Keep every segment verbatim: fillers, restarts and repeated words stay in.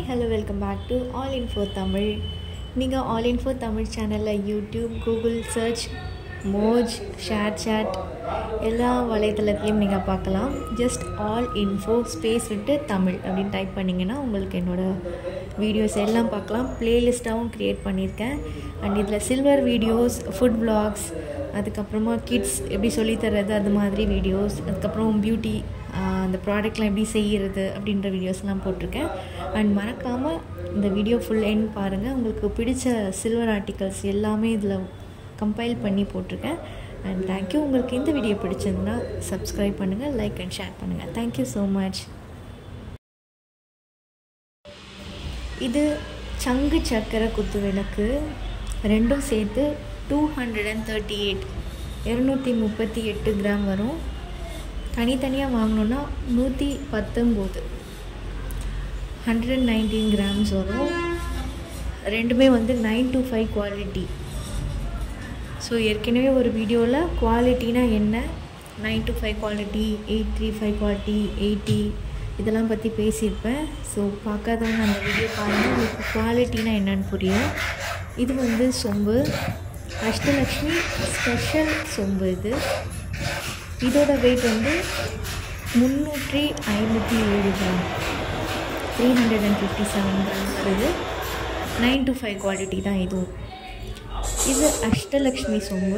Hi, hello, welcome back to All Info Tamil. நீங்கள் All Info Tamil சேனலில் YouTube, Google search, Moj, ShareChat எல்லா வலைத்தளத்துலேயும் நீங்கள் பார்க்கலாம். ஜஸ்ட் ஆல் இன்ஃபோ ஸ்பேஸ் விட்டு தமிழ் அப்படின்னு டைப் பண்ணிங்கன்னா உங்களுக்கு என்னோடய வீடியோஸ் எல்லாம் பார்க்கலாம். ப்ளேலிஸ்ட்டாகவும் க்ரியேட் பண்ணியிருக்கேன். அண்ட் இதில் சில்வர் வீடியோஸ், ஃபுட் விளாக்ஸ், அதுக்கப்புறமா கிட்ஸ் எப்படி சொல்லித்தரது அது மாதிரி வீடியோஸ், அதுக்கப்புறம் பியூட்டி அந்த ப்ராடக்ட்லாம் எப்படி செய்கிறது அப்படின்ற வீடியோஸ்லாம் போட்டிருக்கேன். அண்ட் மறக்காமல் இந்த வீடியோ ஃபுல் எண்ட் பாருங்கள். உங்களுக்கு பிடிச்ச சில்வர் ஆர்டிகல்ஸ் எல்லாமே இதில் கம்பைல் பண்ணி போட்டிருக்கேன். And thank you. உங்களுக்கு இந்த வீடியோ பிடிச்சிருந்தா சப்ஸ்கிரைப் பண்ணுங்கள், லைக் அண்ட் ஷேர் பண்ணுங்கள். Thank you so much. இது சங்கு சக்கரை குத்து விளக்கு ரெண்டும் சேர்த்து two hundred and thirty eight இரநூத்தி முப்பத்தி எட்டு கிராம் வரும். தனித்தனியாக வாங்கினோன்னா நூற்றி பத்தொம்போது ஹண்ட்ரட் அண்ட் நைன்டீன் கிராம்ஸ் வரும். ரெண்டுமே வந்து nine two five quality. So ஏற்கனவே ஒரு வீடியோவில் குவாலிட்டினா என்ன, nine two five quality, eight three five quality, eighty இதெல்லாம் பற்றி பேசியிருப்பேன். ஸோ பார்க்காதவங்க அந்த வீடியோ பாருங்கள், உங்களுக்கு குவாலிட்டினா என்னன்னு புரியும். இது வந்து சொம்பு, அஷ்டலக்ஷ்மி ஸ்பெஷல் சொம்பு. இது இதோட வெயிட் வந்து முந்நூற்றி ஐம்பத்தி ஏழு gram, three hundred and fifty seven gram வருது. நைன் டு ஃபைவ் குவாலிட்டி தான் இதுவும். இது அஷ்டலக்ஷ்மி சொம்பு.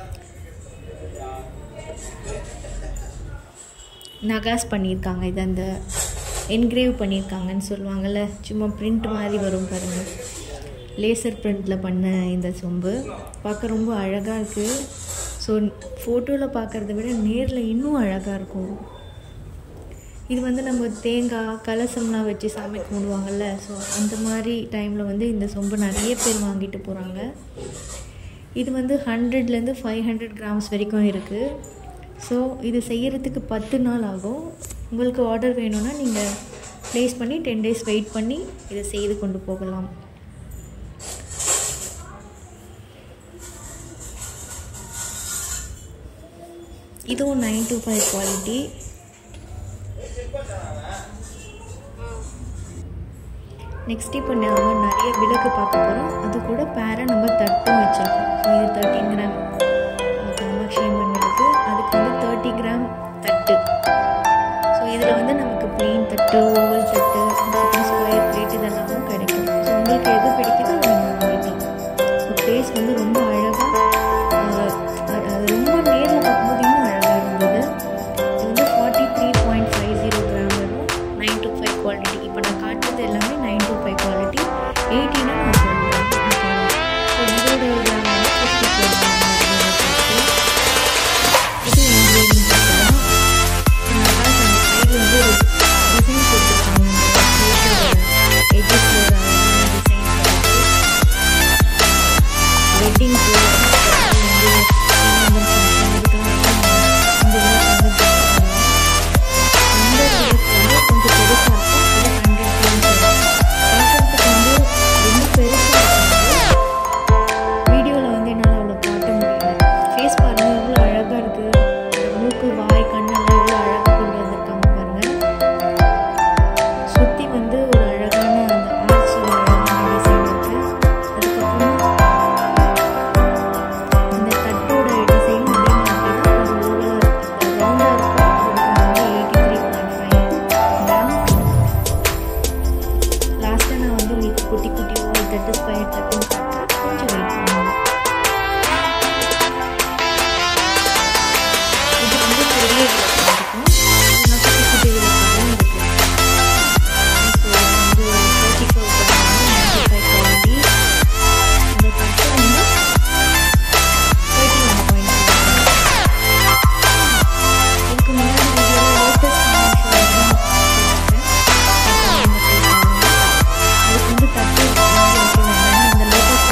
நகாஸ் பண்ணியிருக்காங்க. இது அந்த என்கிரேவ் பண்ணியிருக்காங்கன்னு சொல்லுவாங்கள்ல, சும்மா பிரிண்ட் மாதிரி வரும் பாருங்கள், லேசர் பிரிண்டில் பண்ண இந்த சொம்பு பார்க்க ரொம்ப அழகாக இருக்குது. ஸோ ஃபோட்டோவில் பார்க்குறத விட நேரில் இன்னும் அழகாக இருக்கும். இது வந்து நம்ம தேங்காய் கலசம்லாம் வச்சு சாமி கும்பிடுவாங்கள்ல, ஸோ அந்த மாதிரி டைமில் வந்து இந்த சொம்பு நிறைய பேர் வாங்கிட்டு போகிறாங்க. இது வந்து ஹண்ட்ரட்லேருந்து ஃபைவ் ஹண்ட்ரட் கிராம்ஸ் வரைக்கும் இருக்குது. ஸோ இது செய்கிறதுக்கு பத்து நாள் ஆகும். உங்களுக்கு ஆர்டர் வேணும்னா நீங்கள் ப்ளேஸ் பண்ணி டென் டேஸ் வெயிட் பண்ணி இதை செய்து கொண்டு போகலாம். இதுவும் nine two five quality. Next இப்போ நம்ம நிறைய விளக்கு பார்க்க போகிறோம். அது கூட பேர நம்ம தட்டும் வச்சுருக்கோம். ஸோ இது தேர்ட்டின் கிராம் காமாட்சி அம்மன் விளக்கு, அதுக்கு வந்து தேர்ட்டி கிராம் தட்டு. ஸோ இதில் வந்து நமக்கு பிளெயின் தட்டு, ஓவல் தட்டு, அதுக்கப்புறம் ஸ்கொயர் பிளேட் இதெல்லாமும் கிடைக்கும். ஸோ உங்களுக்கு எது பிடிக்குதோ நீங்கள் வாங்கிக்கலாம். ஸோ ஃபேஸ் வந்து ரொம்ப அழகாக, அது ரொம்ப நேரில் பார்க்கும்போது இன்னும் அழகாக இருந்தது. இது வந்து forty three point five zero gram வரும். Nine two five quality. இப்போ நான் காட்டுறது எல்லாமே நைன் டு ஃபைவ் குவாலிட்டி. எயிட்டினா நான் சொல்லுவேன். ஸோ இதோட கிராம் வந்து ஃபிஃப்டி ஃபோர் கிராம். இது இன்க்ரீடியன்ஸ் பார்க்கலாம். நல்லா அந்த சைடில் வந்து ஒரு டிசைன் கொடுத்துருக்காங்க. எஜஸ் டிசைன் வெட்டிங் குட்டி குட்டி ஓல் தட்டு, ஸ்கொயர் தட்டுன்னு காட்டுறேன். கொஞ்சம் வெயிட் பண்ணுங்க. இது வந்து பெரிய விளக்கு இருக்கும். இல்லைன்னா குட்டி குட்டி விளக்காகவும் இருக்கும். ஸோ வந்து thirty four ninety five quality. இந்த தட்டு வந்து தேர்ட்டி ஒன் பாயிண்ட் இதுக்கு முன்னாடி வீடியோவில் லேட்டஸ்ட் வந்து தட்டு இந்த லேட்டஸ்ட்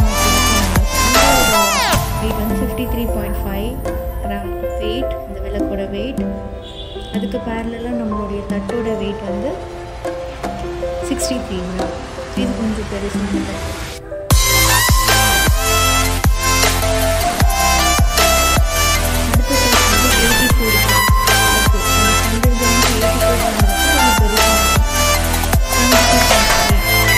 வெயிட் வந்து fifty three point five gram weight, இந்த விளக்கோட வெயிட். அதுக்கு பேரலாக நம்மளுடைய தட்டோட வெயிட் வந்து சிக்ஸ்டி த்ரீ கிராம். இது கொஞ்சம் பெருசான தட்டு. அடுத்த சைஸ் வந்து eighty four gram. Hundred gram eighty four gram பெருசாக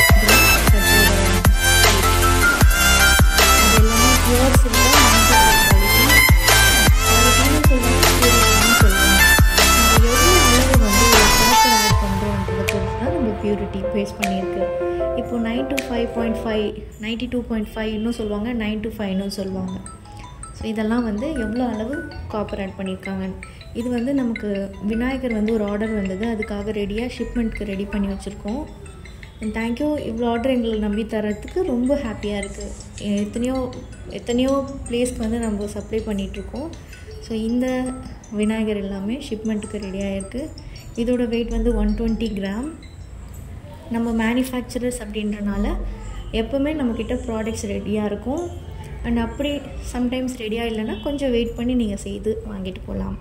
பியூரிட்டி பேஸ் பண்ணியிருக்கு. இப்போது nine two five point five ninety two point five இன்னும் சொல்லுவாங்க, நைன் டு ஃபைவ்னு சொல்லுவாங்க. ஸோ இதெல்லாம் வந்து எவ்வளோ அளவு காப்பர் ஆட் பண்ணியிருக்காங்க. இது வந்து நமக்கு விநாயகர் வந்து ஒரு ஆர்டர் வந்தது, அதுக்காக ரெடியாக ஷிப்மெண்ட்க்கு ரெடி பண்ணி வச்சுருக்கோம். அண்ட் தேங்க்யூ, இவ்வளோ ஆர்டர் எங்களை நம்பி தரத்துக்கு ரொம்ப ஹாப்பியாக இருக்குது. எத்தனையோ எத்தனையோ பிளேஸ்க்கு வந்து நம்ம சப்ளை பண்ணிகிட்ருக்கோம். ஸோ இந்த விநாயகர் எல்லாமே ஷிப்மெண்ட்டுக்கு ரெடியாக இருக்குது. இதோட வெயிட் வந்து ஒன் டுவெண்ட்டி கிராம். நம்ம மேனுஃபேக்சரர்ஸ் அப்படின்றனால எப்போவுமே நம்மக்கிட்ட ப்ராடக்ட்ஸ் ரெடியாக இருக்கும். அண்ட் அப்படி சம்டைம்ஸ் ரெடியாக இல்லைன்னா கொஞ்சம் வெயிட் பண்ணி நீங்கள் செய்து வாங்கிட்டு போகலாம்.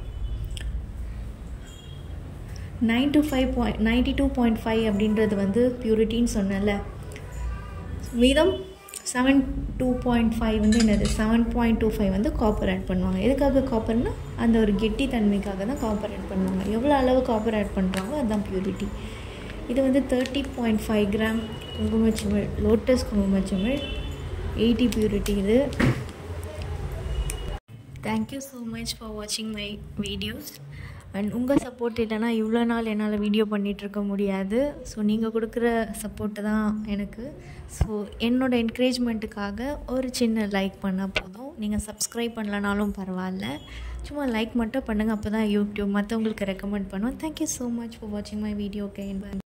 Nine two five point ninety two point five அப்படின்றது வந்து பியூரிட்டின்னு சொன்னல. மீதம் செவன் டூ பாயிண்ட் ஃபைவ் வந்து என்னது செவன் பாயிண்ட் டூ ஃபைவ் வந்து காப்பர் ஆட் பண்ணுவாங்க. எதுக்காக காப்பர்னால் அந்த ஒரு கெட்டி தன்மைக்காக தான் காப்பர் ஆட் பண்ணுவாங்க. எவ்வளோ அளவு காப்பர் ஆட் பண்ணுறாங்களோ அதுதான் பியூரிட்டி. இது வந்து தேர்ட்டி பாயிண்ட் ஃபைவ் கிராம் குங்குமச்சிமிழ், லோட்டஸ் குங்குமச்சிமிழ், எயிட்டி பியூரிட்டி இது. தேங்க்யூ ஸோ மச் ஃபார் வாட்சிங் மை வீடியோஸ். அண்ட் உங்கள் சப்போர்ட் இல்லைனா இவ்வளோ நாள் என்னால் வீடியோ பண்ணிகிட்ருக்க முடியாது. ஸோ நீங்கள் கொடுக்குற சப்போர்ட்டு தான் எனக்கு. ஸோ என்னோடய என்கரேஜ்மெண்ட்டுக்காக ஒரு சின்ன லைக் பண்ணால் போதும். நீங்கள் சப்ஸ்கிரைப் பண்ணலனாலும் பரவாயில்ல, சும்மா லைக் மட்டும் பண்ணுங்கள். அப்போ தான் யூடியூப் மற்றவங்களுக்கு ரெக்கமெண்ட் பண்ணுவோம். தேங்க்யூ ஸோ மச் ஃபார் வாட்சிங் மை வீடியோ. Okay, bye.